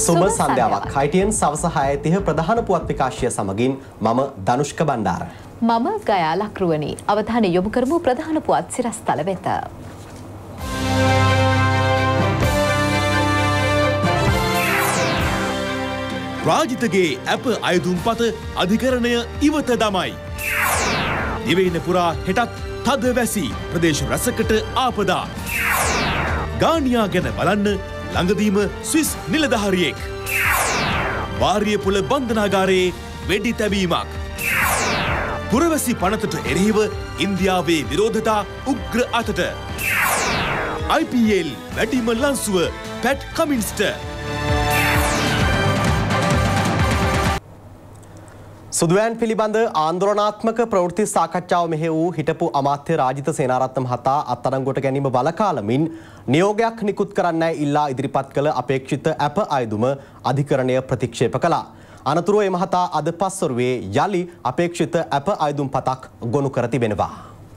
සුබ සන්ධ්‍යාවක්. ITN සවස 6:30 ප්‍රධාන පුවත් විකාශය සමගින් මම දනුෂ්ක බණ්ඩාර. මම ගයා ලක්රුවනි. අවධානය යොමු කරමු ප්‍රධාන පුවත් සිරස්තල වෙත. රාජිතගේ ඇප අයදුම්පත අධිකරණය ඉවත දමයි. දිවයින පුරා හෙටත් තද වැසි ප්‍රදේශ රැසකට ආපදා. ගානියා ගැන බලන්න ළඟදීම ස්විස් නිලධාරියෙක්. වාරියපුල බන්ධනාගාරයේ වෙඩි තැබීමක්. පුරවැසි පනතට එරෙහිව ඉන්දියාවේ විරෝධතා උග්‍ර අතට. IPL වැඩිම ලන්සුව පැට් කමින්ස්ට. සුදුවෑන් පිළිබඳ ආන්දෝලනාත්මක ප්‍රවෘත්ති සාකච්ඡාව මෙහෙ වූ හිටපු අමාත්‍ය රාජිත සේනාරත්න මහතා අත්අඩංගුවට ගැනීම බලකාලමින් නියෝගයක් නිකුත් කරන්නයි ඉල්ලා ඉදිරිපත් කළ අපේක්ෂිත ඇප අයදුම අධිකරණය ප්‍රතික්ෂේප කළා. අනතුරුව ඒ මහතා අද පස්වරුවේ යලි අපේක්ෂිත ඇප අයදුම් පතක් ගොනු කර තිබෙනවා.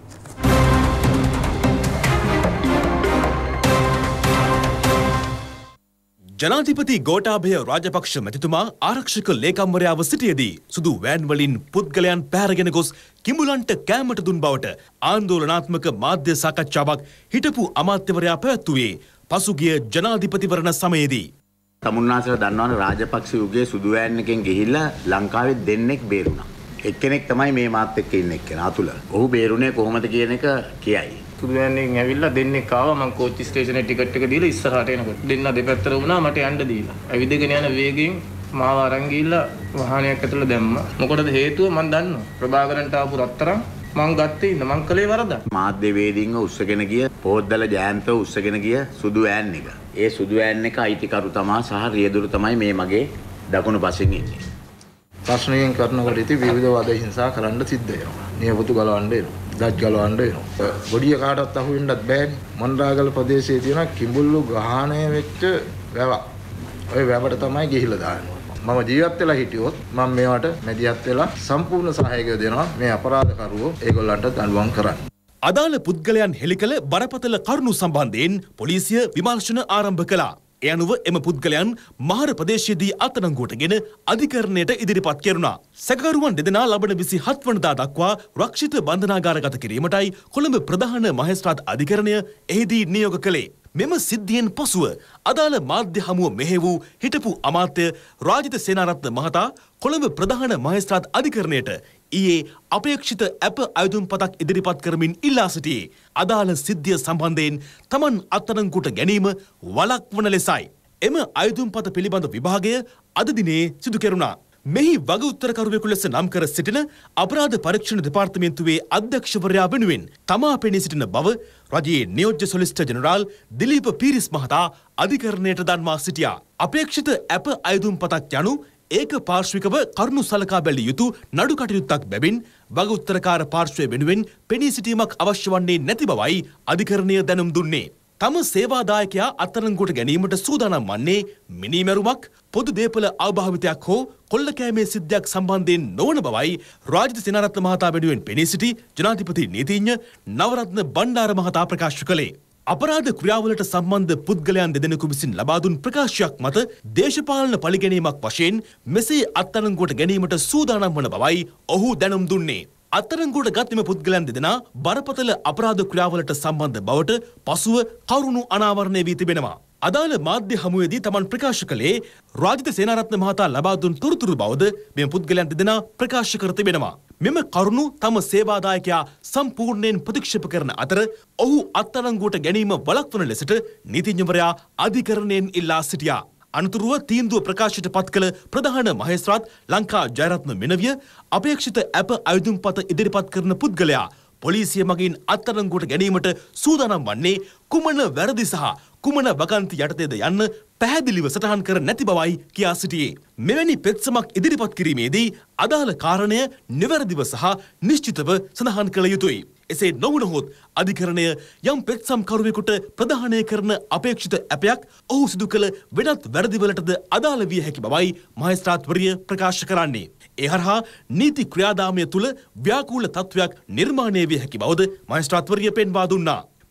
ජනාධිපති ගෝඨාභය රාජපක්ෂ මැතිතුමා ආරක්ෂක ලේකම්වරයාව සිටියේදී සුදු වෑන් වලින් පුද්ගලයන් පැහැරගෙන ගොස් කිඹුලන්ට කෑමට දුන් බවට ආන්දෝලනාත්මක මාධ්‍ය සාකච්ඡාවක් හිටපු අමාත්‍යවරයා පැවැත්වුවේ පසුගිය ජනාධිපතිවරණ සමයේදී. තමුන්නාසලා දන්නවනේ රාජපක්ෂ යුගයේ සුදු වෑන් එකෙන් ගිහිල්ලා ලංකාවේ දෙන්නෙක් බේරුණා. එක්කෙනෙක් තමයි මේ මාත් එක්ක ඉන්න එක්කෙනා අතුල. ඔහු බේරුණේ කොහොමද කියන එක කියයි. සුදු වෑන් එකෙන් ඇවිල්ලා දෙන්නෙක් ආවා. මං කෝච්චි ස්ටේෂනේ ටිකට් එක දීලා ඉස්සරහට එනකොට දෙන්න දෙපැත්තට වුණා මට යන්න දීලා. ඇවිදගෙන යන වේගයෙන් මාව අරන් ගිහිල්ලා වාහනයක් ඇතුළේ දැම්මා. මොකටද හේතුව මං දන්නවා. ප්‍රභාකරන්ට ආපු රත්තරන් මං ගත්තේ ඉන්න මං කලේ වරදක්. මාධ්‍ය වේදින්ව උස්සගෙන ගිය පොද්දල ජයන්තව උස්සගෙන ගිය සුදු වෑන් එක. ඒ සුදු වෑන් එක අයිතිකරු තමා සහ රියදුරු තමයි මේ මගේ දකුණු පසින් ඉන්නේ. ප්‍රශ්නයෙන් කරනකොට ඉතින් විවිධ වාද හිංසා කරන්න සිද්ධ වෙනවා. නියපොතු ගලවන්න එනවා. දත් ගලවන්න එනවා. ගොඩිය කාටවත් අහු වෙන්නත් බෑනේ. මොණරාගල ප්‍රදේශයේ තියෙන කිඹුල්ලු ග්‍රහණය වෙච්ච වැව. ওই වැවට තමයි ගිහිල්ලා දාන්නේ. මම ජීවත් වෙලා හිටියොත් මම මේවට මැදිහත් වෙලා සම්පූර්ණ සහායකය දෙනවා මේ අපරාධකරුවෝ ඒගොල්ලන්ට දඬුවම් කරන්න. අදාළ පුද්ගලයන් හෙළිකල බරපතල කරුණු සම්බන්ධයෙන් පොලිසිය විමර්ශන ආරම්භ කළා. ඒ අනුව එම පුද්ගලයන් මහර ප්‍රදේශයේදී අත්අඩංගුවටගෙන අධිකරණයට ඉදිරිපත් කෙරුණා. සැකකරුවන් දෙදෙනා ලබන 27 වනදා දක්වා රක්ෂිත බන්ධනාගාරගත කිරීමටයි කොළඹ ප්‍රධාන මහේස්ත්‍රාත් අධිකරණය එහිදී නියෝග කළේ. මෙම සිද්ධියෙන් පසුව අදාළ මාධ්‍ය හමුව මෙහෙ වූ හිටපු අමාත්‍ය රාජිත සේනාරත්න මහතා කොළඹ ප්‍රධාන මහේස්ත්‍රාත් අධිකරණයට ඊයේ අපේක්ෂිත ඇප අයදුම් පතක් ඉදිරිපත් කරමින් ඉල්ලා සිටියේ අදාළ සිද්ධිය සම්බන්ධයෙන් තමන් අත්අඩංගුවට ගැනීම වළක්වන ලෙසයි. එම අයදුම් පත පිළිබඳ විභාගය අද දිනේ සිදු කෙරුණා. මෙහි වග උත්තරකරුවෙකු ලෙස නම් කර සිටින අපරාධ පරීක්ෂණ දෙපාර්තමේන්තුවේ අධ්‍යක්ෂවරයා වෙනුවෙන් තමා පෙනී සිටින බව රජයේ නියෝජ්‍ය සොලිසිටර් ජෙනරාල් දිලීප පීරිස් මහතා අධිකරණයට දන්වා සිටියා. අපේක්ෂිත ඇප අයදුම් පතක් යනු ඒක පාර්ශ්විකව කරුණු සලකා බැලිය යුතු නඩු කටයුත්තක් බැවින් වග උත්තරකාර පාර්ශ්වය වෙනුවෙන් පෙනී සිටීමක් අවශ්‍ය වන්නේ නැති බවයි අධිකරණය දැනුම් දුන්නේ. තම සේවාදායකයා අත්අඩංගුවට ගැනීමට සූදානම් වන්නේ මිනීමැරුමක් පොදු දේපල අවභාවිතයක් හෝ කොල්ලකෑමේ සිද්ධියක් සම්බන්ධයෙන් නොවන බවයි රාජිත සේනාරත්න මහතා වෙනුවෙන් පෙනී සිටි ජනාධිපති නීතිඥ නවරත්න බණ්ඩාර මහතා ප්‍රකාශ කළේ. අපරාධ ක්‍රියාවලට සම්බන්ධ පුද්ගලයන් දෙදෙනෙකු විසින් ලබා දුන් ප්‍රකාශයක් මත දේශපාලන පරිගැනීමක් වශයෙන් මෙසේ අත්අඩංගුවට ගැනීමට සූදානම් වන බවයි ඔහු දැනුම් දුන්නේ. අත්අඩංගුවට ගත් එම පුද්ගලයන් දෙදෙනා බරපතල අපරාධ ක්‍රියාවලට සම්බන්ධ බවට පසුව කරුණු අනාවරණය වී තිබෙනවා. අදාළ මාධ්‍ය හමුවේදී තමන් ප්‍රකාශ කළේ රාජිත සේනාරත්න මහතා ලබා දුන් තොරතුරු බවද මෙම පුද්ගලයන් දෙදෙනා ප්‍රකාශ කර තිබෙනවා. මෙම කරුණු තම සේවාදායකයා සම්පූර්ණයෙන් ප්‍රතික්ෂේප කරන අතර ඔහු අත්අඩංගුවට ගැනීම වළක්වන ලෙසට නීතිඥවරයා අධිකරණයෙන් ඉල්ලා සිටියා. අනතුරුව තීන්දුව ප්‍රකාශයට පත් කළ ප්‍රධාන මහේස්ත්‍රාත් ලංකා ජයරත්න මෙනවිය අපේක්ෂිත ඇප අයදුම් පත ඉදිරිපත් කරන පුද්ගලයා පොලිසිය මගින් අත්අඩංගුවට ගැනීමට සූදානම් වන්නේ කුමන වැරදි සහ කුමන වගන්ති යටතේද යන්න පැහැදිලිව සටහන් කර නැති බවයි කියා සිටියේ. මෙවැනි පෙත්සමක් ඉදිරිපත් කිරීමේදී අදාළ කාරණය නිවැරදිව සහ නිශ්චිතව සඳහන් කළ යුතුයි. එසේ නොවුනහොත් අධිකරණය යම් පෙත්සම් කරුවෙකුට ප්‍රදානය කරන අපේක්ෂිත ඇපයක් ඔහු සිදු කළ වෙනත් වැරදිවලටද අදාළ විය හැකි බවයි මහේස්ත්‍රාත්වරිය ප්‍රකාශ කරන්නේ. ඒ හරහා නීති ක්‍රියාදාමය තුළ ව්‍යාකූල තත්ත්වයක් නිර්මාණය විය හැකි බවද මහේස්ත්‍රාත්වරිය පෙන්වා දුන්නා.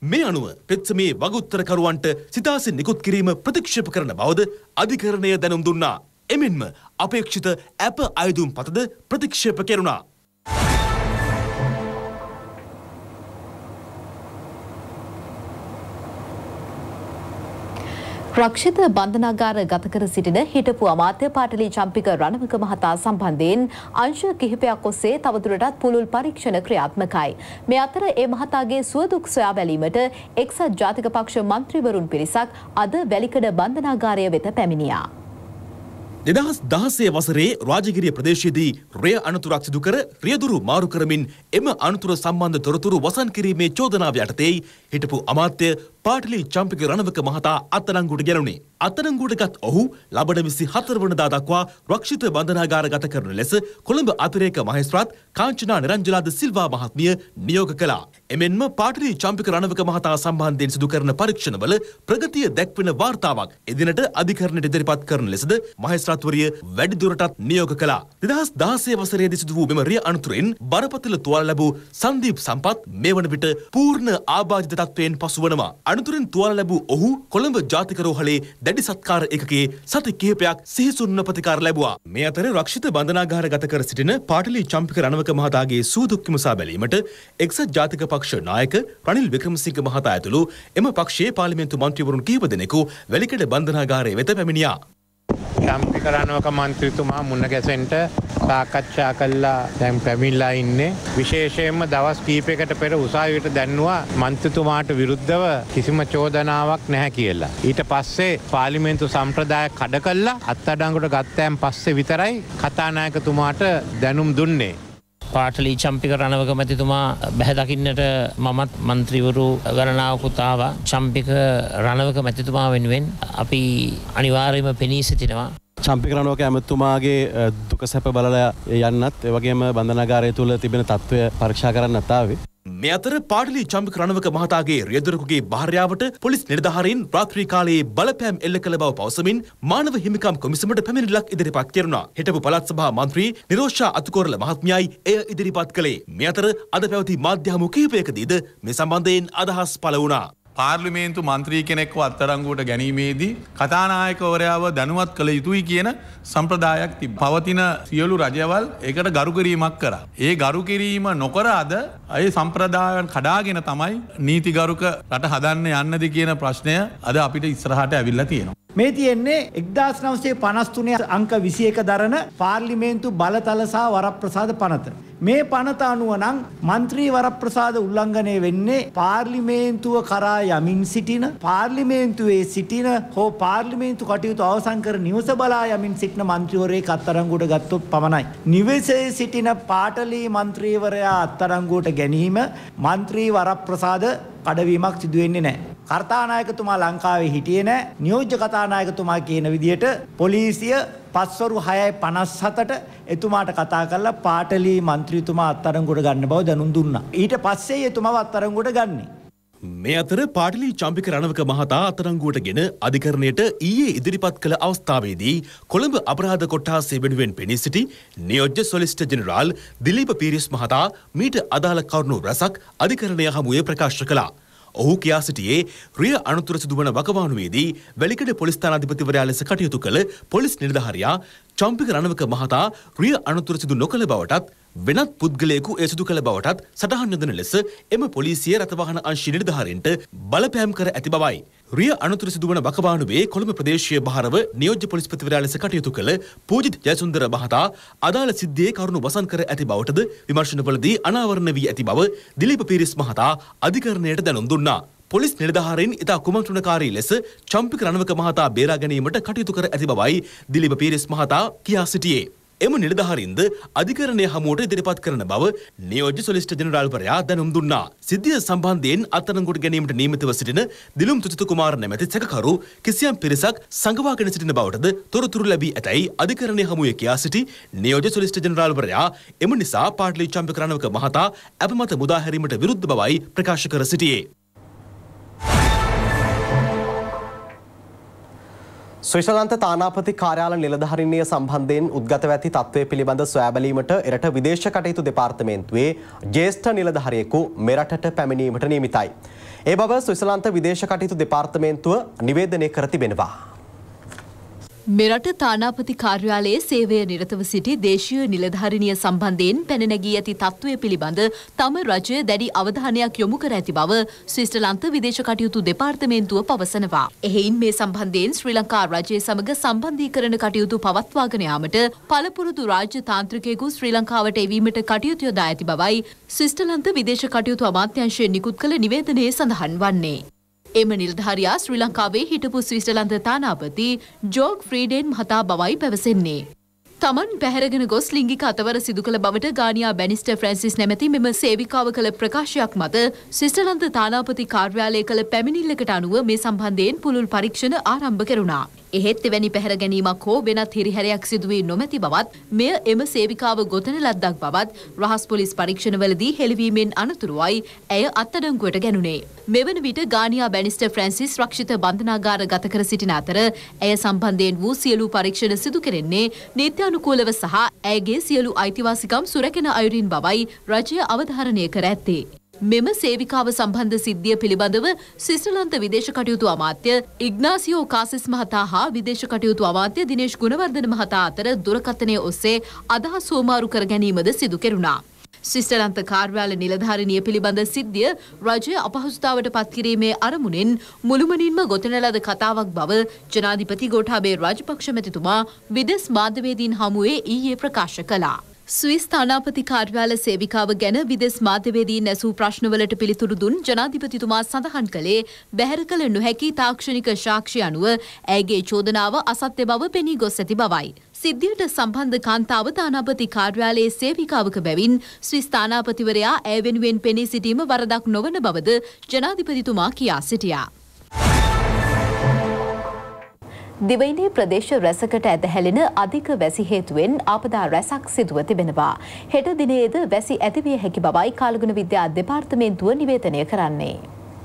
මේ අනුව පෙත්සමේ වගඋත්තරකරුවන්ට සිතාසින් නිකුත් කිරීම ප්‍රතික්ෂේප කරන බවද අධිකරණය දැනුම් දුන්නා. එමෙන්ම අපේක්ෂිත ඇප අයදුම් පතද ප්‍රතික්ෂේප කෙරුණා. රක්ෂිත බන්ධනාගාර ගත කර සිටින හිටපු අමාත්‍ය පාටලී චම්පික රණවක මහතා සම්බන්ධයෙන් අංශ කිහිපයක් ඔස්සේ තවදුරටත් පුළුල් පරීක්ෂණ ක්‍රියාත්මකයි. මේ අතර ඒ මහතාගේ සුවදුක් සොයා බැලීමට එක්සත් ජාතික පක්ෂ මන්ත්‍රීවරුන් පිරිසක් අද වැලිකඩ බන්ධනාගාරය වෙත පැමිණියා. 2016 වසරේ රාජගිරිය ප්‍රදේශයේදී රේ අනතුරක් සිදු කර රියදුරු මාරු කරමින් එම අනතුර සම්බන්ධ තොරතුරු වසන් කිරීමේ චෝදනාව යටතේ හිටපු අමාත්‍ය පාටලී චම්පික රණවක මහතා අත්අඩංගුවට ගැනුණේ. අත්අඩංගුවටගත් ඔහු ලබන 24 වනදා දක්වා රක්ෂිත බන්ධනාගාර ගත කරන ලෙස කොළඹ අතිරේක මහේස්ත්‍රාත් කාංචනා නිරංජලාද සිල්වා මහත්මිය නියෝග කළා. එමෙන්ම පාටලී චම්පික රණවක මහතා සම්බන්ධයෙන් සිදු කරන පරීක්ෂණවල ප්‍රගතිය දැක්වෙන වාර්තාවක් එදිනට අධිකරණයට ඉදිරිපත් කරන ලෙසද මහේස්ත්‍රාත්වරිය වැඩිදුරටත් නියෝග කළා. 2016 වසරේදී සිදු වූ මෙම රිය අනතුරෙන් බරපතල තුවාල ලැබූ සංදීප් සම්පත් මේ වන විට පූර්ණ ආබාධිත තත්වයෙන් පසු වනවා. අනතුරෙන් තුවාල ලැබූ ඔහු කොළඹ ජාතික රෝහලේ දැඩි සත්කාර ඒකකයේ සති කිහිපයක් සිහිසුන්ව ප්‍රතිකාර ලැබුවා. මේ අතර රක්ෂිත බන්ධනාගාර ගත කර සිටින පාටලී චම්පික රණවක මහතාගේ සූදුක් විමසා බැලීමට එක්සත් ජාතික පක්ෂ නායක රනිල් වික්‍රමසිංහ මහතා ඇතුළු එම පක්ෂයේ පාර්ලිමේන්තු මන්ත්‍රීවරුන් කිහිප දෙනෙකු වැලිකඩ බන්ධනාගාරය වෙත පැමිණියා. චම්පික රණවක මන්ත්‍රීතුමා මුණ ගැසෙන්න සාකච්ඡා කළා දැන් පැමිණලා ඉන්නේ. විශේෂයෙන්ම දවස් කීපයකට පෙර උසාවියට දැන්නුවා මන්ත්‍රීතුමාට විරුද්ධව කිසිම චෝදනාවක් නැහැ කියලා. ඊට පස්සේ පාර්ලිමේන්තු සම්ප්‍රදාය කඩ කළා අත්අඩංගුවට ගත්තයන් පස්සේ විතරයි කතානායකතුමාට දැනුම් දුන්නේ. පාටලී චම්පික රණවක මැතිතුමා බැහැ දකින්නට මමත් මන්ත්‍රීවරු ගණනාවකුත් ආවා. චම්පික රණවක මැතිතුමා වෙනුවෙන් අපි අනිවාර්යයෙන්ම පෙනී සිටිනවා. චම්පික රණවක ඇමතුමාගේ දුක සැප බලලා යන්නත් ඒ වගේම බන්ධනාගාරය තුල තිබෙන තත්ත්වය පරීක්ෂා කරන්නත් ආවේ. මේ අතර පාටලී චම්පික රණවක මහතාගේ රියදුරෙකුගේ භාර්යාවට පොලිස් නිලධාරීන් රාත්‍රී කාලයේ බලපෑම් එල්ල කළ බව පවසමින් මානව හිමිකම් කොමිසමට පැමිණිල්ලක් ඉදිරිපත් කෙරුණා. හිටපු පළාත් සභා මන්ත්‍රී නිරෝෂා අතුකෝරළ මහත්මියයි එය ඉදිරිපත් කළේ. මේ අතර අද පැවති මාධ්‍ය හමු කිහිපයකදීද මේ සම්බන්ධයෙන් අදහස් පළ වුණා. පාර්ලිමේන්තු මන්ත්‍රී කෙනෙක්ව අත්අඩංගුවට ගැනීමේදී කතානායකවරයාව දැනුවත් කළ යුතුයි කියන සම්ප්‍රදායක් තිබ්බා. පවතින සියලු රජවල් ඒකට ගරු කිරීමක් කරා. ඒ ගරු කිරීම නොකර අද ඒ සම්ප්‍රදායන් කඩාගෙන තමයි නීතිගරුක රට හදන්න යන්නද කියන ප්‍රශ්නය අද අපිට ඉස්සරහට ඇවිල්ලා තියෙනවා. මේ තියෙන්නේ 1953 අංක 21 දරන පාර්ලිමේන්තු බලතල සහ වරප්‍රසාද පනත. මේ පනත අනුව නම් മന്ത്രി වරප්‍රසාද උල්ලංඝනය වෙන්නේ පාර්ලිමේන්තුව කරා යමින් සිටින පාර්ලිමේන්තුවේ සිටින හෝ පාර්ලිමේන්තු කටයුතු අවසන් කර නිවස බලා යමින් සිටින മന്ത്രിවරයෙක් අත්අඩංගුවට ගත්තොත් පමණයි. නිවසේ සිටින පාටලී മന്ത്രിවරයා අත්අඩංගුවට ගැනීම മന്ത്രി වරප්‍රසාද කඩවීමක් සිදු වෙන්නේ නැහැ. කර්තානායකතුමා ලංකාවේ හිටියේ නැහැ. නියෝජ්‍ය කතානායකතුමා කියන විදිහට පොලිසිය පස්වරු 6:57ට එතුමාට කතා කරලා පාටලී മന്ത്രിතුමා අත්අඩංගුවට ගන්න බව දැනුම් දුන්නා. ඊට පස්සේ එතුමාව අත්අඩංගුවට ගන්නේ. මේ අතර පාටලී චම්පික රණවක මහතා අත්අඩංගුවටගෙන අධිකරණයට ඊයේ ඉදිරිපත් කළ අවස්ථාවේදී කොළඹ අපරාධ කොට්ටාසය වෙනුවෙන් පෙනී සිටි නියෝජ්‍ය සොලිසිටර් ජෙනරාල් දිලීප පීරිස් මහතා මීට අදාළ කරුණු රැසක් අධිකරණය හමුවේ ප්‍රකාශ කළා. ඔහු කියා සිටියේ රිය අනතුර සිදුවන වකවානුවේදී වැලිකඩ පොලිස් ස්ථානාධිපතිවරයා ලෙස කටයුතු කළ පොලිස් නිලධාරියා චම්පික රණවක මහතා රිය අනතුර සිදු නොකළ බවටත් වෙනත් පුද්ගලයෙකු ඒ සිදු කළ බවටත් සටහන් යොදන ලෙස එම පොලිසිය රථවාහන අංශ නිලධාරීන්ට බලපෑම් කර ඇති බවයි. රිය අනතුර සිදුවන වකවානුවේ කොළඹ ප්‍රදේශීය භාරව නියෝජ්‍ය පොලිස්පතිවරයා ලෙස කටයුතු කළ පූජිත් ජයසුන්දර මහතා අදාළ සිද්ධියේ කරුණු වසන් කර ඇති බවටද විමර්ශනවලදී අනාවරණ වී ඇති බව දිලීප පීරිස් මහතා අධිකරණයට දැනුම් දුන්නා. පොලිස් නිලධාරීන් ඉතා කුමන්ත්‍රණකාරී ලෙස චම්පික රණවක මහතා බේරා ගැනීමට කටයුතු කර ඇති බවයි දිලීප පීරිස් මහතා කියා සිටියේ. එම නිලධාරීන්ද අධිකරණය හමුවට ඉදිරිපත් කරන බව නියෝජ්‍ය සොලිසිටර් ජෙනරාල්වරයා දැනුම් දුන්නා. සිද්ධිය සම්බන්ධයෙන් අත්අඩංගුවට ගැනීමට නියමිතව සිටින දිලුම් තුචිත කුමාර නැමැති සැකකරු කිසියම් පිරිසක් සංගවාගෙන සිටින බවටද තොරතුරු ලැබී ඇතැයි අධිකරණය හමුවේ කියා සිටි නියෝජ්‍ය සොලිසිටර් ජෙනරාල්වරයා එම නිසා පාටලී චම්පික රණවක මහතා අපමත මුදා හැරීමට විරුද්ධ බවයි ප්‍රකාශ කර සිටියේ. ස්විට්සර්ලන්ත තානාපති කාර්යාල නිලධාරිනිය සම්බන්ධයෙන් උද්ගතව ඇති තත්ත්වය පිළිබඳ සොයා බැලීමට එරට විදේශ කටයුතු දෙපාර්තමේන්තුවේ ජ්‍යෙෂ්ඨ නිලධාරියෙකු මෙරටට පැමිණීමට නියමිතයි. ඒ බව ස්විට්සර්ලන්ත විදේශ කටයුතු දෙපාර්තමේන්තුව නිවේදනය කර තිබෙනවා. මෙරට තානාපති කාර්යාලයේ සේවය නිරතව සිටි දේශීය නිලධාරිනිය සම්බන්ධයෙන් පැන නැගී ඇති තත්ත්වය පිළිබඳ තම රජය දැඩි අවධානයක් යොමු කර ඇති බව ස්විට්සර්ලන්ත විදේශ කටයුතු දෙපාර්තමේන්තුව පවසනවා. එහෙයින් මේ සම්බන්ධයෙන් ශ්‍රී ලංකා රජය සමග සම්බන්ධීකරණ කටයුතු පවත්වාගෙන යාමට පළපුරුදු රාජ්‍ය තාන්ත්‍රිකයෙකු ශ්‍රී ලංකාවට එවීමට කටයුතු යොදා ඇති බවයි ස්විට්සර්ලන්ත විදේශ කටයුතු අමාත්‍යාංශයෙන් නිකුත් කළ නිවේදනයේ සඳහන් වන්නේ. එම නිලධාරියා ශ්‍රී ලංකාවේ හිටපු ස්විට්සර්ලන්ත තානාපති ජෝග් ෆ්‍රීඩෙන් මහතා බවයි පැවසෙන්නේ. තමන් පැහැරගෙන ගොස් ලිංගික අතවර සිදු කළ බවට ගානියා බැනිස්ටර් ෆ්‍රැන්සිස් නැමැති මෙම සේවිකාව කළ ප්‍රකාශයක් මත ස්විට්සර්ලන්ත තානාපති කාර්යාලය කළ පැමිණිල්ලකට අනුව මේ සම්බන්ධයෙන් පුළුල් පරීක්ෂණ ආරම්භ කෙරුණා. එහෙත් එවැනි පැහැර ගැනීමක් හෝ වෙනත් හිරිහැරයක් සිදු වී නොමැති බවත් මෙය එම සේවිකාව ගොතන ලද්දක් බවත් රහස් පොලිස් පරීක්ෂණවලදී හෙළිවීමෙන් අනතුරුවයි ඇය අත්අඩංගුවට ගැනුණේ. මෙවන විට ගානියා බැනිස්ටර් ෆ්‍රැන්සිස් රක්ෂිත බන්ධනාගාර ගත කර සිටින අතර ඇය සම්බන්ධයෙන් වූ සියලු පරීක්ෂණ සිදු කෙරෙන්නේ නීත්‍යානුකූලව සහ ඇයගේ සියලු අයිතිවාසිකම් සුරැකෙන අයුරින් බවයි රජය අවධාරණය කර ඇත්තේ. මෙම සේවිකාව සම්බන්ධ සිද්ධිය පිළිබඳව ස්විට්සර්ලන්ත විදේශ කටයුතු අමාත්‍ය ඉග්නාසියෝ කාසිස් මහතා හා විදේශ කටයුතු අමාත්‍ය දිනේෂ් ගුණවර්ධන මහතා අතර දුරකථනය ඔස්සේ අදහස් හුවමාරු කර ගැනීමද සිදු කෙරුණා. ස්විට්සර්ලන්ත කාර්යාල නිලධාරිනිය පිළිබඳ සිද්ධිය රජය අපහසුතාවට පත්කිරීමේ අරමුණෙන් මුළුමනින්ම ගොතන ලද කතාවක් බව ජනාධිපති ගෝඨාභය රාජපක්ෂ මැතිතුමා විදෙස් මාධ්‍යවේදීන් හමුවේ ඊයේ ප්‍රකාශ කළා. ස්විස් තානාපති කාර්යාල සේවිකාව ගැන විදෙස් මාධ්‍යවේදීන් ඇසූ ප්‍රශ්නවලට පිළිතුරු දුන් ජනාධිපතිතුමා සඳහන් කළේ බැහැර කළ නොහැකි තාක්ෂණික සාක්ෂි අනුව ඇයගේ චෝදනාව අසත්‍ය බව පෙනී ගොස් ඇති බවයි. සිද්ධියට සම්බන්ධ කාන්තාව තානාපති කාර්යාලයේ සේවිකාවක බැවින් ස්විස් තානාපතිවරයා ඇය වෙනුවෙන් පෙනී සිටීම වරදක් නොවන බවද ජනාධිපතිතුමා කියා සිටියා. දිවයිනේ ප්‍රදේශ රැසකට ඇදහැලෙන අධික වැසි හේතුවෙන් ආපදා රැසක් සිදුව තිබෙනවා. හෙට දිනයේද වැසි ඇතිවිය හැකි බවයි කාලගුණ විද්‍යා දෙපාර්තමේන්තුව නිවේදනය කරන්නේ.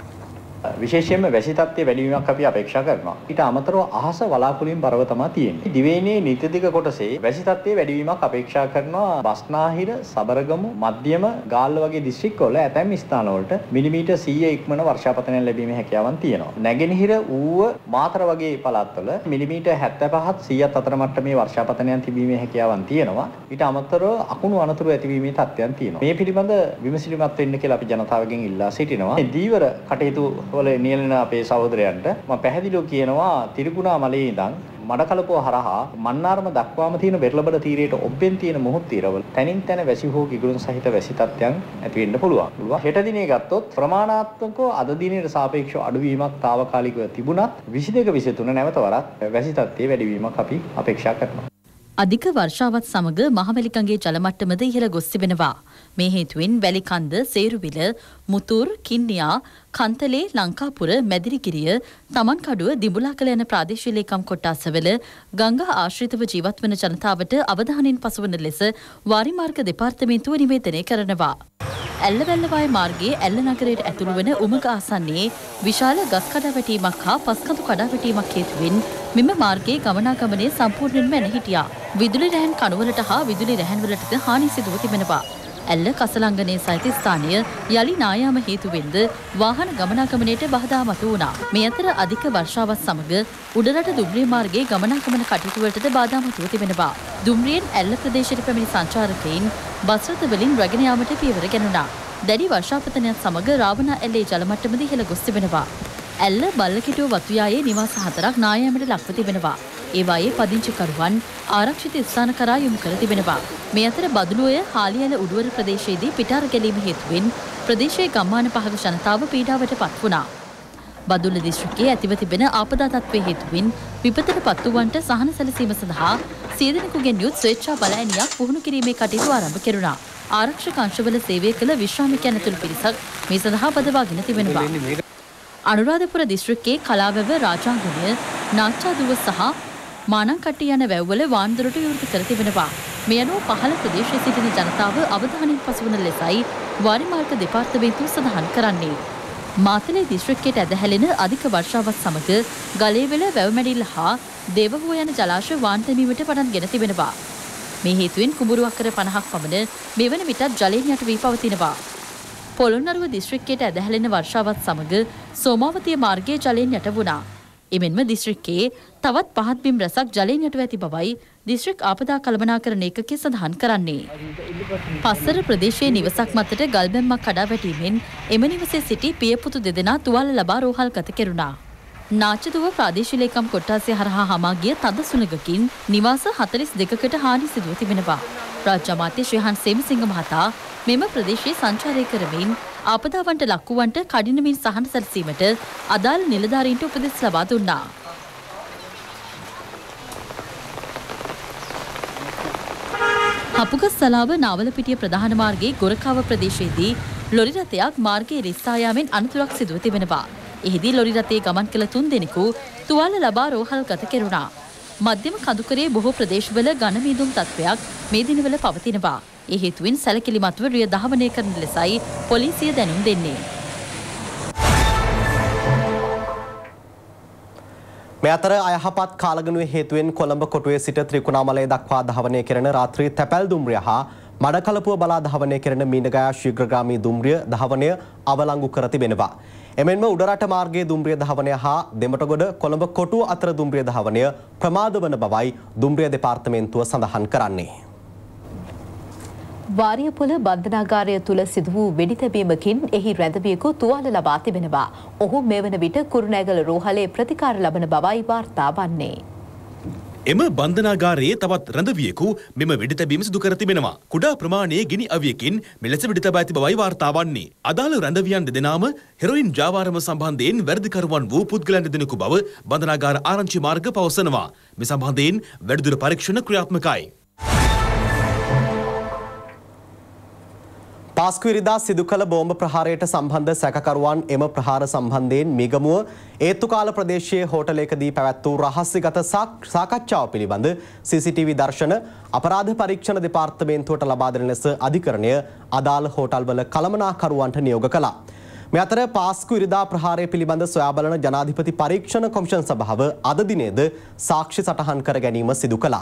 විශේෂයෙන්ම වැසි තත්ත්වයේ වැඩිවීමක් අපි අපේක්ෂා කරනවා. ඊට අමතරව අහස වලාකුළුමින් බරව තමයි තියෙන්නේ. දිවයිනේ නිත්‍යදිග කොටසේ වැසි තත්ත්වයේ වැඩිවීමක් අපේක්ෂා කරනවා. බස්නාහිර, සබරගමු, මධ්‍යම, ගාල්ල වගේ දිස්ත්‍රික්කවල ඇතැම් ස්ථානවලට මිලිමීටර් 100 ඉක්මන වර්ෂාපතනයක් ලැබීමේ හැකියාවන් තියෙනවා. නැගෙනහිර ඌව මාතර වගේ පළාත්වල මිලිමීටර් 75ත් 100ත් අතර මට්ටමේ වර්ෂාපතනයන් තිබීමේ හැකියාවන් තියෙනවා. ඊට අමතරව අකුණු අනතුරු ඇතිවීමේ තත්ත්වයන් තියෙනවා. මේ පිළිබඳ විමසිලිමත් වෙන්න කියලා අපි ජනතාවගෙන් ඉල්ලා සිටිනවා. දීවර කටයුතු වල නියැලෙන අපේ සහෝදරයන්ට මම පැහැදිලිව කියනවා තිරිකුණා මලේ ඉඳන් මඩකලපුව හරහා මන්නාරම දක්වාම තියෙන බෙරළබඩ තීරයට ඔබ්බෙන් තියෙන මොහොත් තීරවල තනින් තන වැසි හෝ කිගුරුන් සහිත වැසි තත්ත්වයන් ඇති වෙන්න පුළුවන්. හෙට දිනේ ගත්තොත් ප්‍රමාණාත්මකව අද දිනේට සාපේක්ෂව අඩුවීමක් తాවකාලිකව තිබුණත් 22 23 නැවත වරක් වැසි තත්ත්වයේ වැඩිවීමක් අපි අපේක්ෂා කරනවා. අධික වර්ෂාවත් සමග මහවැලිකංගේ ජල මට්ටමද ඉහළ ගොස් තිබෙනවා. මේ හේතුවෙන් වැලිකන්ද, සේරුවිල, මුතුර්, කින්නියා, කන්තලේ, ලංකාපුර, මැදිරිගිරිය, තමන්කඩුව, දිඹුලාකල යන ප්‍රාදේශීය ලේකම් කොට්ටාසවල ගංගා ආශ්‍රිතව ජීවත් වන ජනතාවට අවධානයෙන් පසුවන ලෙස වාරිමාර්ග දෙපාර්තමේන්තුව නිවේදනය කරනවා. ඇල්ලවැල්ලවාය මාර්ගයේ ඇල්ල නගරයට ඇතුළු වන උමග ආසන්නයේ විශාල ගස් කඩාවැටීමක් හා පස්කඳු කඩාවැටීමක් හේතුවෙන් මෙම මාර්ගයේ ගමනාගමනය සම්පූර්ණයෙන්ම ඇන හිටියා. විදුලි රැහැන් කණුවලට හා විදුලි රැහැන්වලටද හානි සිදුව තිබෙනවා. ඇල්ල කසලංගනයේ සහිත ස්ථානය යලි නායාම හේතුවෙන්ද වාහන ගමනාගමනයට බාධා මතු වුණා. මේ අතර අධික වර්ෂාවත් සමග උඩරට දුම්රිය මාර්ගයේ ගමනාගමන කටයුතු වලටද බාධා මතුව තිබෙනවා. දුම්රියෙන් ඇල්ල ප්‍රදේශයට පැමිණි සංචාරකයින් බස් රථ වලින් රැගෙන යාමට පියවර ගැනුණා. දැඩි වර්ෂාපතනයත් සමග රාවණ ඇල්ලේ ජල මට්ටමද ඉහළ ගොස් තිබෙනවා. ඇල්ල බල්ලකිටුව වතුයායේ නිවාස 4ක් නායාමට ලක්ව තිබෙනවා. ඒවායේ පදිංචිකරුවන් ආරක්ෂිත ස්ථාන කරා යොමු කර තිබෙනවා. මේ අතර බදුලුවය හාලියල උඩුවර ප්‍රදේශයේදී පිටාර ගැලීම හේතුවෙන් ප්‍රදේශයේ ගම්මාන පහක ජනතාව පීඩාවට පත් වුණා. බදුල්ල දිස්ත්‍රික්කයේ ඇතිව තිබෙන ආපදා තත්ත්වයේ හේතුවෙන් විපතට පත් වූවන්ට සහන සැලසීම සඳහා සියදෙනෙකුගෙන් යුත් ස්වේච්ඡා බලඇණියක් පුහුණු කිරීමේ කටයුතු ආරම්භ කෙරුණා. ආරක්ෂක අංශවල සේවය කළ විශ්‍රාමිකයන් ඇතුළු පිරිසක් මේ සඳහා පදවාගෙන තිබෙනවා. අනුරාධපුර දිස්ත්‍රික්කයේ කලාවැව, රාජාංගණය, නාච්චාදුව සහ මානංකට්ටිය යන වැව්වල වාන්දරට විවෘත කර තිබෙනවා. මේ අනුව පහළ ප්‍රදේශයේ සිටින ජනතාව අවධානයෙන් පසුවන ලෙසයි වාරිමාර්ග දෙපාර්තමේන්තුව සඳහන් කරන්නේ. මාතලේ දිස්ත්‍රික්කයට ඇදහැලෙන අධික වර්ෂාවත් සමග ගලේවල වැව්මැඩිල්ල හා දේවහුව යන ජලාශය වාන්තමීමට පටන් ගෙන තිබෙනවා. මේ හේතුවෙන් කුඹුරු අක්කර 50ක් පමණ මෙවන විටත් ජලයෙන් යට වී පවතිනවා. පොළොන්නරුව දිස්ත්‍රික්කයට ඇදහැලෙන වර්ෂාවත් සමග සෝමාවතිය මාර්ගයේ ජලයෙන් යට වුණා. එමෙන්ම දිස්ත්‍රික්කයේ තවත් පහත් බිම් රැසක් ජලයෙන් යටව ඇති බවයි දිස්ත්‍රික් ආපදා කළමනාකරණ ඒකකය සඳහන් කරන්නේ. පස්සර ප්‍රදේශයේ නිවසක් මතට ගල් බැම්මක් කඩා වැටීමෙන් එම නිවසේ සිටි පියපුතු දෙදෙනා තුවාල ලබා රෝහල්ගත කෙරුණා. නාචදුව ප්‍රාදේශීය ලේකම් කොට්ටාසය හරහා හමා ගිය තද සුළඟකින් නිවාස 42කට හානි සිදුව තිබෙනවා. රාජ්‍ය අමාත්‍ය ශ්‍රී සේමසිංහ මහතා මෙම ප්‍රදේශයේ සංචාරය කරමින් ආපදාවන්ට ලක්වුවන්ට කඩිනමින් සහන සැලසීමට අදාළ නිලධාරීන්ට උපදෙස් ලබා දුන්නා. හපුගස් සලාව නාවලපිටිය ප්‍රධාන මාර්ගයේ ගොරකාව ප්‍රදේශයේදී ලොරි රථයක් මාර්ගයේ රිස්සා යාමෙන් අනතුරක් සිදුව තිබෙනවා. එහිදී ලොරි රථයේ ගමන් කළ 3 දෙනෙකු තුවාල ලබා රෝහල්ගත කෙරුණා. මධ්‍යම කඳුකරේ බොහෝ ප්‍රදේශවල ඝන මීදුම් තත්ත්වයක් මේ දිනවල පවතිනවා. ඒ හේතුවෙන් සැලකිලිමත්ව රිය දහවනය කරන ලෙසයි පොලිසිය දැනුම් දෙන්නේ. මේ අතර අයහපත් කාලගණුවේ හේතුවෙන් කොළඹ කොටුවේ සිට ත්‍රිකුණාමලය දක්වා ධාවනය කෙරෙන රාත්‍රී තැපැල් දුම්රිය හා මඩකලපුව බලා ධාවනය කෙරෙන මීනගයා ශීඝ්‍රගාමී දුම්රිය ධාවනය අවලංගු කර තිබෙනවා. එමෙන්ම උඩරට මාර්ගයේ දුම්රිය ධාවනය හා දෙමටගොඩ කොළඹ කොටුව අතර දුම්රිය ධාවනය ප්‍රමාද වන බවයි දුම්රිය දෙපාර්තමේන්තුව සඳහන් කරන්නේ. වාරියපොළ බන්ධනාගාරය තුල සිදු වූ වෙඩි තැබීමකින් එහි රැඳවියෙකු තුවාල ලබා තිබෙනවා. ඔහු මේ වන විට කුරුණෑගල රෝහලේ ප්‍රතිකාර ලබන බවයි වාර්තා වන්නේ. එම බන්ධනාගාරයේ තවත් රැඳවියෙකු මෙම වෙඩි තැබීම සිදු කර තිබෙනවා. කුඩා ප්‍රමාණයේ ගිනි අවියකින් මෙලෙස වෙඩි තබා ඇති බවයි වාර්තා වන්නේ. අදාළ රැඳවියන් දෙදෙනාම හෙරොයින් ජාවාරම සම්බන්ධයෙන් වැරදිකරුවන් වූ පුද්ගලයන් දෙදෙනෙකු බව බන්ධනාගාර ආරංචි මාර්ග පවසනවා. මේ සම්බන්ධයෙන් වැඩිදුර පරීක්ෂණ ක්‍රියාත්මකයි. පාස්කුවිරිදා සිදු කළ බෝම්බ ප්‍රහාරයට සම්බන්ධ සැකකරුවන් එම ප්‍රහාර සම්බන්ධයෙන් මිගමුව ඒත්තුකාල ප්‍රදේශයේ හෝටලයකදී පැවැත් වූ රහස්‍යගත සාකච්ඡාව පිළිබඳ CCTV දර්ශන අපරාධ පරීක්ෂණ දෙපාර්තමේන්තුවට ලබා දෙන ලෙස අධිකරණය අදාළ හෝටල්වල කළමනාකරුවන්ට නියෝග කළා. මේ අතර පාස්කුවිරිදා ප්‍රහාරය පිළිබඳ සොයා බලන ජනාධිපති පරීක්ෂණ කොමිෂන් සභාව අද දිනේද සාක්ෂි සටහන් කර ගැනීම සිදු කළා.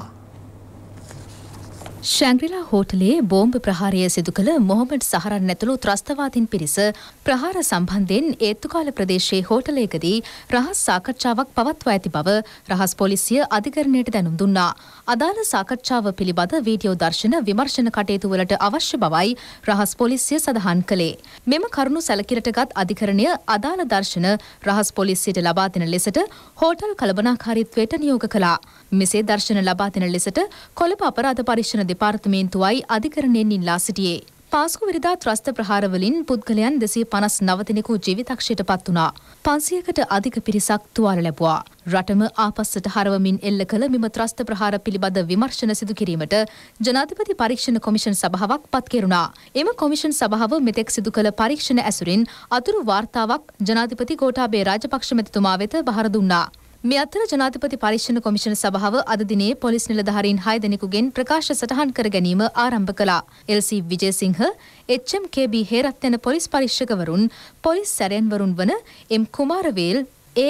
ශැංග්‍රිලා හෝටලේ බෝම්බ ප්‍රහාරය සිදු කළ මොහොමඩ් සහරන් ඇතුළු ත්‍රස්තවාදීන් පිරිස ප්‍රහාර සම්බන්ධයෙන් ඒත්තුකාල ප්‍රදේශයේ හෝටලයකදී රහස් සාකච්ඡාවක් පවත්වා ඇති බව රහස් පොලිසිය අධිකරණයට දැනුම් දුන්නා. අදාළ සාකච්ඡාව පිළිබඳ වීඩියෝ දර්ශන විමර්ශන කටයුතු වලට අවශ්‍ය බවයි රහස් පොලිසිය සඳහන් කළේ. මෙම කරුණු සැලකිලිටගත් අධිකරණය අදාළ දර්ශන රහස් පොලිසියට ලබා දෙන ලෙසට හෝටල් කළමනාකාරීත්වයට නියෝග කළා. මෙසේ දර්ශන ලබා දෙන ලෙසට කොළඹ අපරාධ පරීක්ෂණ දෙපාර්තමේන්තුවයි අධිකරණයෙන් ඉල්ලා සිටියේ. පාස්කුවිරිදා ත්‍රස්ත ප්‍රහාරවලින් පුද්ගලයන් 259 දෙනෙකු ජීවිතක්ෂයට පත් වුණා. 500කට අධික පිරිසක් තුවාල ලැබුවා. රටම ආපස්සට හරවමින් එල්ල කළ මෙම ත්‍රස්ත ප්‍රහාර පිළිබඳ විමර්ශන සිදු කිරීමට ජනාධිපති පරීක්ෂණ කොමිෂන් සභාවක් පත් කෙරුණා. එම කොමිෂන් සභාව මෙතෙක් සිදු කළ පරීක්ෂණ ඇසුරින් අතුරු වාර්තාවක් ජනාධිපති ගෝඨාභය රාජපක්ෂ මැතිතුමා වෙත බහර දුන්නා. මේ අතර ජනාධිපති පරීක්ෂණ කොමිෂන සභාව අද දිනේ පොලිස් නිලධාරීන් 6 දෙනෙකුගෙන් ප්‍රකාශ සටහන් කර ගැනීම ආරම්භ කළා. LC විජේසිංහ, HMKB හේරත් යන පොලිස් පරීක්ෂකවරුන්, පොලිස් සැරයන්වරුන් වන M කුමාරවේල්,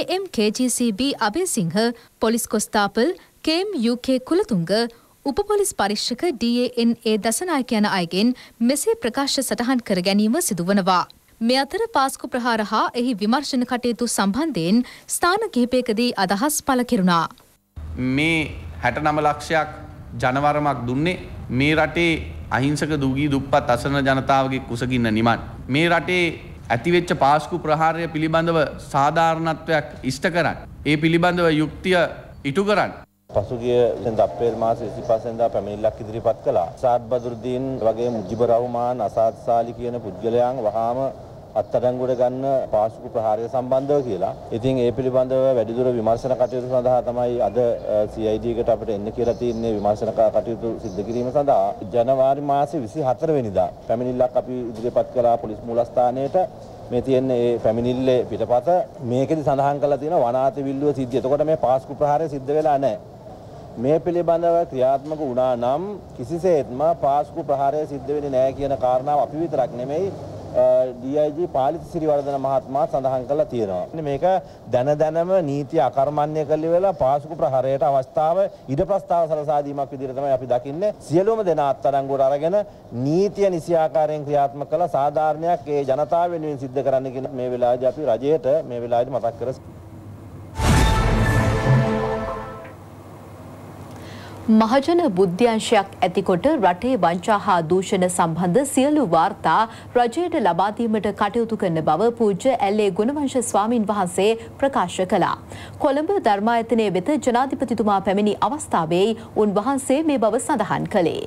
AMKGCB අබේසිංහ, පොලිස් කොස්තාපල් KM UK කුලතුංග, උප පොලිස් පරීක්ෂක DANA දසනායක යන අයගෙන් මෙසේ ප්‍රකාශ සටහන් කර ගැනීම සිදුවනවා. මේ අතර පාස්කු ප්‍රහාර හා එහි විමර්ශන කටයුතු සම්බන්ධයෙන් ස්ථාන කිහිපයකදී අදහස් පළ කෙරුණා. මේ 69 ලක්ෂයක් ජනවරමක් දුන්නේ මේ රටේ අහිංසක දුගී දුප්පත් අසරණ ජනතාවගේ කුසගින්න නිමන්. මේ රටේ ඇතිවෙච්ච පාස්කු ප්‍රහාරය පිළිබඳව සාධාරණත්වයක් ඉෂ්ට කරන්න. ඒ පිළිබඳව යුක්තිය ඉටු කරන්න. පසුගිය අප්‍රේල් මාසයේ 25 වෙනිදා පැමිණිල්ලක් ඉදිරිපත් කළා. සාද් බදුරුදීන් වගේ මුජිබුර් රහ්මාන් අසාද් සාලි කියන පුද්ගලයන් වහාම අත්අඩංගුවට ගන්න පාස්කු ප්‍රහාරය සම්බන්ධව කියලා. ඉතින් ඒ පිළිබඳව වැඩිදුර විමර්ශන කටයුතු සඳහා තමයි අද CID එකට අපිට එන්න කියලා තියෙන්නේ විමර්ශන කටයුතු සිදු කිරීම සඳහා. ජනවාරි මාසයේ 24 වෙනිදා පැමිණිල්ලක් අපි ඉදිරිපත් කළා පොලිස් මූලස්ථානයට. මේ තියෙන්නේ ඒ පැමිණිල්ලේ පිටපත. මේකෙදි සඳහන් කරලා තියෙනවා වනාත විල්ලුව සිද්ධිය. එතකොට මේ පාස්කු ප්‍රහාරය සිද්ධ වෙලා නැහැ. මේ පිළිබඳව ක්‍රියාත්මක වුණා නම් කිසිසේත්ම පාස්කු ප්‍රහාරය සිද්ධ වෙන්නේ නැහැ කියන කාරණාව අපි විතරක් නෙමෙයි DIG පාලිත සිරිවර්ධන මහත්මයා සඳහන් කළා තියෙනවා. මේක දැනම නීතිය අකර්මණ්‍ය කළ වෙලා පාසුකු ප්‍රහාරයට අවස්ථාව ඉඩ ප්‍රස්තාව සලසා දීමක් විදිහට තමයි අපි දකින්නේ. සියලුම දෙනා අත්අඩංගුවට අරගෙන නීතිය නිසියාකාරයෙන් ක්‍රියාත්මක කළ සාධාරණයක් ඒ ජනතාව වෙනුවෙන් සිද්ධ කරන්න කියන මේ වෙලාවේදී අපි රජයට මේ වෙලාවේදී මතක් කර මහජන බුද්ධ්‍යංශයක් ඇතිකොට රටේ වංචා හා දූෂණ සම්බන්ධ සියලු වාර්තා රජයට ලබා දීමට කටයුතු කරන බව පූජ්‍ය ඇල්ලේ ගුණවංශ ස්වාමින් වහන්සේ ප්‍රකාශ කළා. කොළඹ ධර්මායතනයේ වෙත ජනාධිපතිතුමා පැමිණි අවස්ථාවේ උන්වහන්සේ මේ බව සඳහන් කළේ.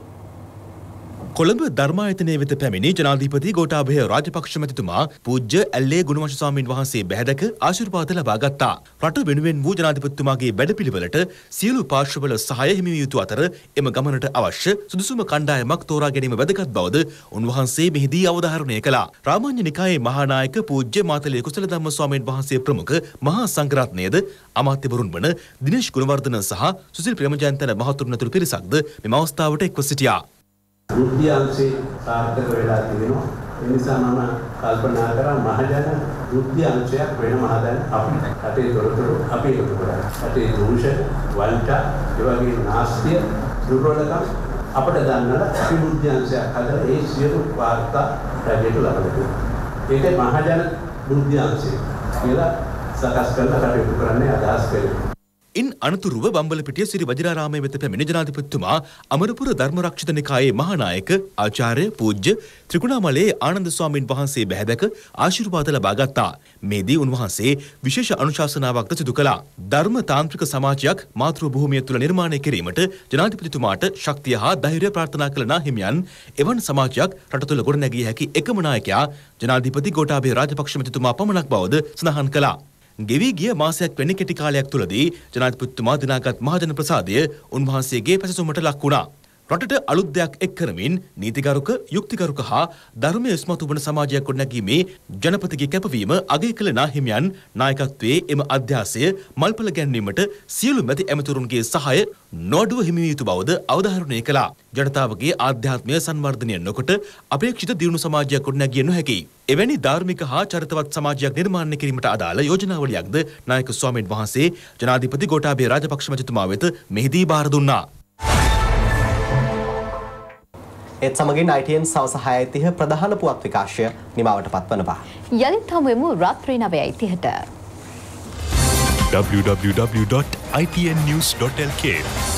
කොළඹ ධර්මායතනයේ වෙත පැමිණි ජනාධිපති ගෝඨාභය රාජපක්ෂ මැතිතුමා පූජ්‍ය ඇල්ලේ ගුණවංශ ස්වාමීන් වහන්සේ බැහැදක ආශිර්වාද ලබා ගත්තා. රට වෙනුවෙන් වූ ජනාධිපතිතුමාගේ වැඩපිළිවෙලට සියලු පාර්ශ්වවල සහාය හිමි විය යුතු අතර එම ගමනට අවශ්‍ය සුදුසුම කණ්ඩායමක් තෝරා ගැනීම වැදගත් බවද උන්වහන්සේ මෙහිදී අවධාරණය කළා. රාමාන්‍ය නිකායේ මහානායක පූජ්‍ය මාතලේ කුසල ධම්ම ස්වාමීන් වහන්සේ ප්‍රමුඛ මහා සංඝරත්නයද අමාත්‍යවරුන් වන දිනේෂ් ගුණවර්ධන සහ සුසිල් ප්‍රේමජයන්තන මහතුරුන් ඇතුළු පිරිසක්ද මෙම අවස්ථාවට එක්ව සිටියා. බුද්ධ්‍යංශේ සාර්ථක වෙලා තිබෙනවා. ඒ නිසා මම කල්පනා කරා මහජන බුද්ධ්‍යංශයක් වෙනම හදන්න අපි රටේ තොරතුරු අපි එකතු කරා. රටේ දූෂණ, වංචා, ඒ වගේ නාස්තිය, දුර්වලකම් අපිට දන්නලා අපි බුද්ධ්‍යංශයක් හදලා ඒ සියලු වාර්තා රජයට ලබා දෙනවා. ඒක මහජන බුද්ධ්‍යංශය කියලා සකස් කරලා කටයුතු කරන්නේ අදහස් කරන්නේ. ඉන් අනතුරුව බම්බලපිටිය සිරි වජිරාරාමයේ වෙත පැමිණි ජනාධිපතිතුමා අමරපුර ධර්මරක්ෂිත නිකායේ මහානායක ආචාර්ය පූජ්‍ය ත්‍රිකුණාමලේ ආනන්ද ස්වාමීන් වහන්සේ බැහැදක ආශිර්වාද ලබා ගත්තා. මේදී උන්වහන්සේ විශේෂ අනුශාසනාවක්ද සිදු කළා. ධර්ම තාන්ත්‍රික සමාජයක් මාතෘ භූමිය තුළ නිර්මාණය කිරීමට ජනාධිපතිතුමාට ශක්තිය හා ධෛර්යය ප්‍රාර්ථනා කළ නාහිමියන් එවන් සමාජයක් රට තුළ ගොඩනැගිය හැකි එකම නායකයා ජනාධිපති ගෝඨාභය රාජපක්ෂ මැතිතුමා පමණක් බවද සඳහන් කළා. ගෙවී ගිය මාසයක් වැනි කෙටි කාලයක් තුළදී ජනාධිපතිතුමා දිනාගත් මහජන ප්‍රසාදය උන්වහන්සේගේ පැසසුමට ලක් වුණා. රටට අලුත් දෙයක් එක් කරමින් නීතිගරුක, යුක්තිගරුක හා ධර්මයේ ඉස්මතු වන සමාජයක් ගොඩනැගීමේ ජනපතිගේ කැපවීම අගය කළ නාහිමියන් නායකත්වයේ එම අධ්‍යාසය මල්පල ගැන්වීමට සියලු මැති ඇමතුරුන්ගේ සහාය නොඅඩුව හිමි විය යුතු බවද අවධාරණය කළා. ජනතාවගේ ආධ්‍යාත්මය සංවර්ධනය නොකොට අපේක්ෂිත දියුණු සමාජයක් ගොඩනැගිය නොහැකියි. එවැනි ධාර්මික හා චරිතවත් සමාජයක් නිර්මාණය කිරීමට අදාළ යෝජනාවලියක්ද නායක ස්වාමීන් වහන්සේ ජනාධිපති ගෝඨාභය රාජපක්ෂ මැතිතුමා වෙත මෙහිදී බාර දුන්නා. ඒත් සමගින් ITN සවස 6:30 ප්‍රධාන පුවත් විකාශය නිමවට පත්වනවා. යලිත් හමුවෙමු රාත්‍රී 9:30ට. www.itnnews.lk